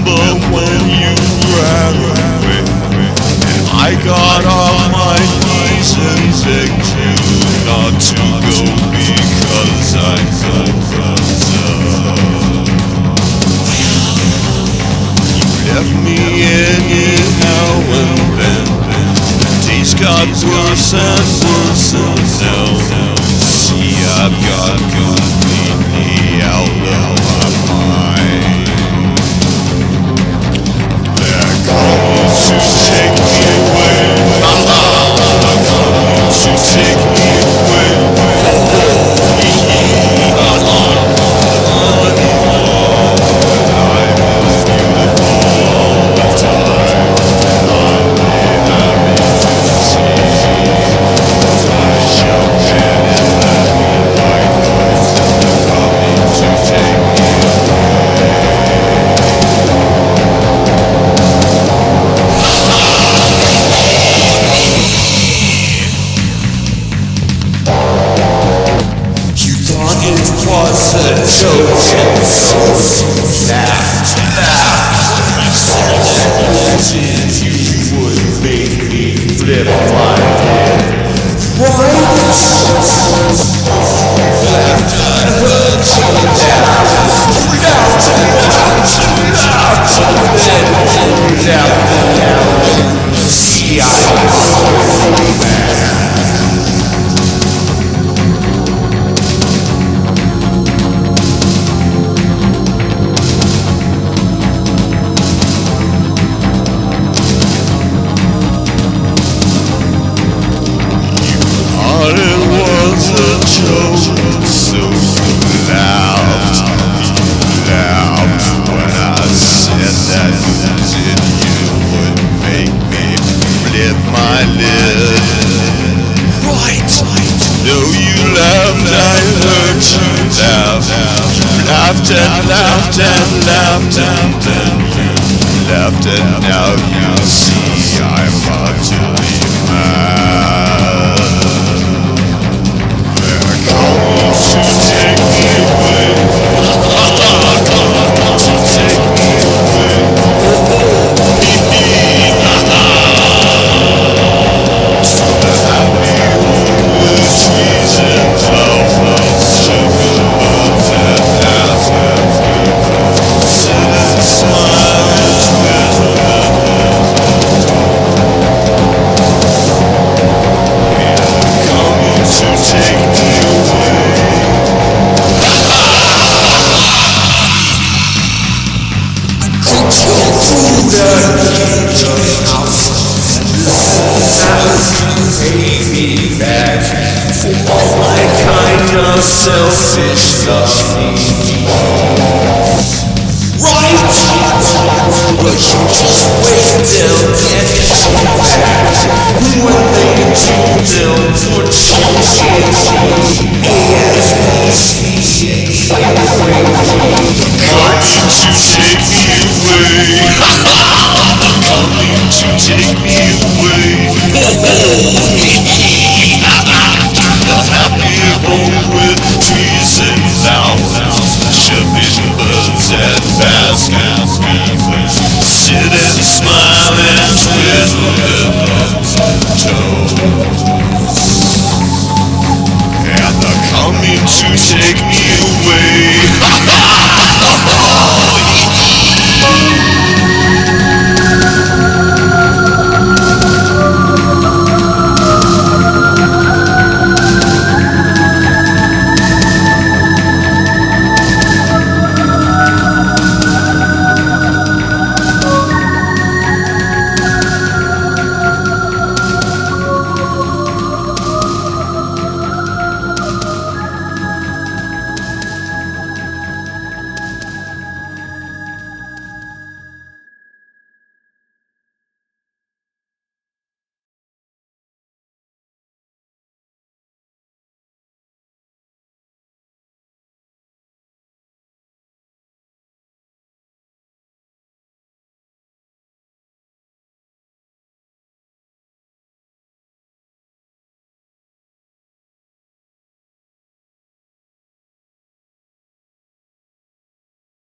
remember when you ran away, and I got on my knees and begged you not to go because I know you left me anyhow and then. Days got worse and worse and now see I've got completely out of my mind. They're coming to take me away. They're coming to take me away. Was a joke and so laughed. You said that you would make me flip my head. Right? Laughed, I heard you laugh. Laughed, see, I was mad. So you laughed when I said that you would make me flip my lid. Right. No, you laughed, I heard you laugh. You laughed and laughed and laughed and then you laughed and now you see I'm utterly mad. To take me away, to take me away. So the happy with trees and flowers, sugar birds and apples, sit and smile and twiddle their noses. Coming to take me away. Pay me back for all my kind of selfish love. Right? But you just wait till get back. When they do, they'll put you in coming to take me away. Coming to take me away. The happy home with trees and flowers, chirping birds and basking. Sit and smile and twiddle